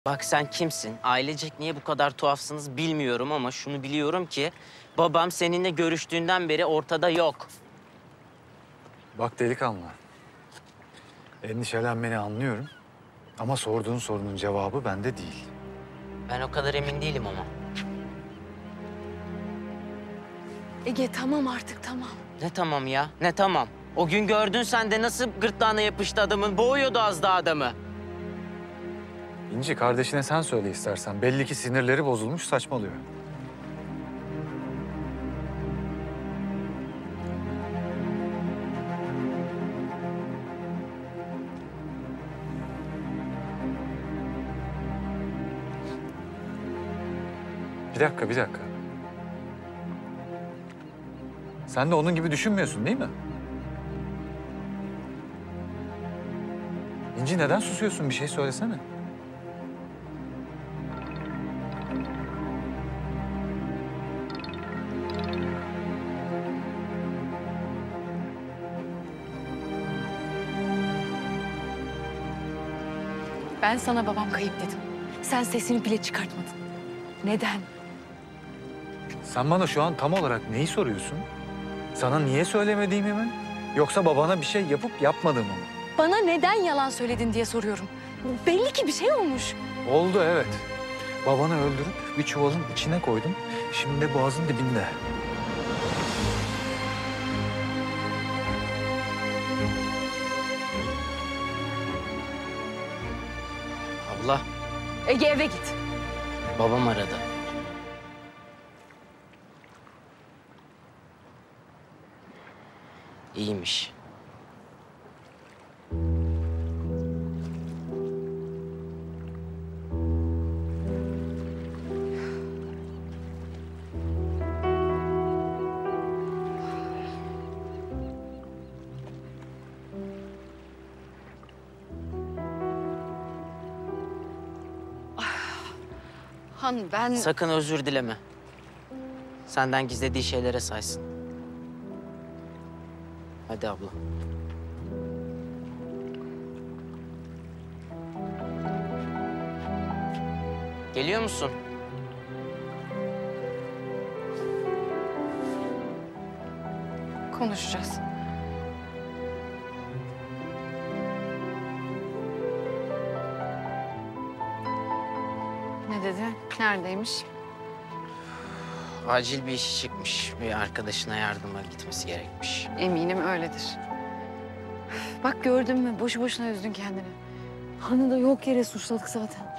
Bak sen kimsin? Ailecek niye bu kadar tuhafsınız bilmiyorum ama şunu biliyorum ki... babam seninle görüştüğünden beri ortada yok. Bak delikanlı, endişelenmeni anlıyorum ama sorduğun sorunun cevabı bende değil. Ben o kadar emin değilim ama. Ege tamam artık tamam. Ne tamam ya? Ne tamam? O gün gördün sen de nasıl gırtlağına yapıştı adamın. Boğuyordu az daha adamı. İnci, kardeşine sen söyle istersen. Belli ki sinirleri bozulmuş, saçmalıyor. Bir dakika. Sen de onun gibi düşünmüyorsun değil mi? İnci, neden susuyorsun? Bir şey söylesene. Ben sana babam kayıp dedim. Sen sesini bile çıkartmadın. Neden? Sen bana şu an tam olarak neyi soruyorsun? Sana niye söylemediğimi mi? Yoksa babana bir şey yapıp yapmadığımı mı? Bana neden yalan söyledin diye soruyorum. Belli ki bir şey olmuş. Oldu, evet. Babanı öldürüp bir çuvalın içine koydum. Şimdi de boğazın dibinde. Abla, Ege eve git. babam aradı. İyiymiş. Han ben... Sakın özür dileme. Senden gizlediği şeylere saysın. Hadi abla. Geliyor musun? Konuşacağız. Ne dedi? Neredeymiş? Acil bir işi çıkmış. Bir arkadaşına yardıma gitmesi gerekmiş. Eminim öyledir. Bak gördün mü? Boşu boşuna üzdün kendini. Hanı da yok yere suçladık zaten.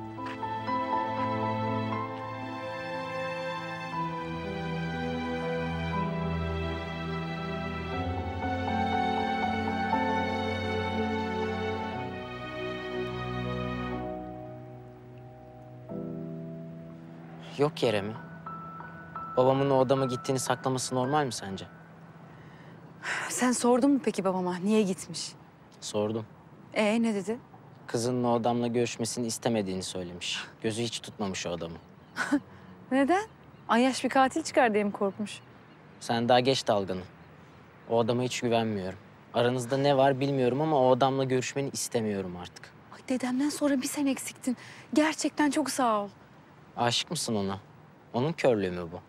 Yok yere mi? Babamın o odama gittiğini saklaması normal mi sence? Sen sordun mu peki babama? Niye gitmiş? Sordum. Ne dedi? Kızının o adamla görüşmesini istemediğini söylemiş. Gözü hiç tutmamış o adamı. Neden? Ayyaş bir katil çıkar diye mi korkmuş? Sen daha geç dalganı. O adama hiç güvenmiyorum. Aranızda ne var bilmiyorum ama o adamla görüşmeni istemiyorum artık. Ay dedemden sonra bir sen eksiktin. Gerçekten çok sağ ol. Aşık mısın ona? Onun körlüğü mü bu?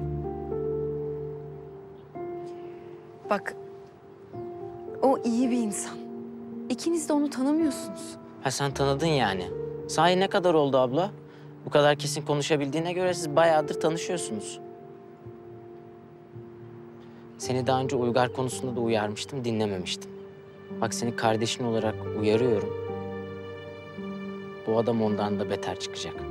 Bak, o iyi bir insan. İkiniz de onu tanımıyorsunuz. Ha sen tanıdın yani. Sahi ne kadar oldu abla? Bu kadar kesin konuşabildiğine göre siz bayağıdır tanışıyorsunuz. Seni daha önce Uygar konusunda da uyarmıştım, dinlememiştin. Bak seni kardeşin olarak uyarıyorum. Bu adam ondan da beter çıkacak.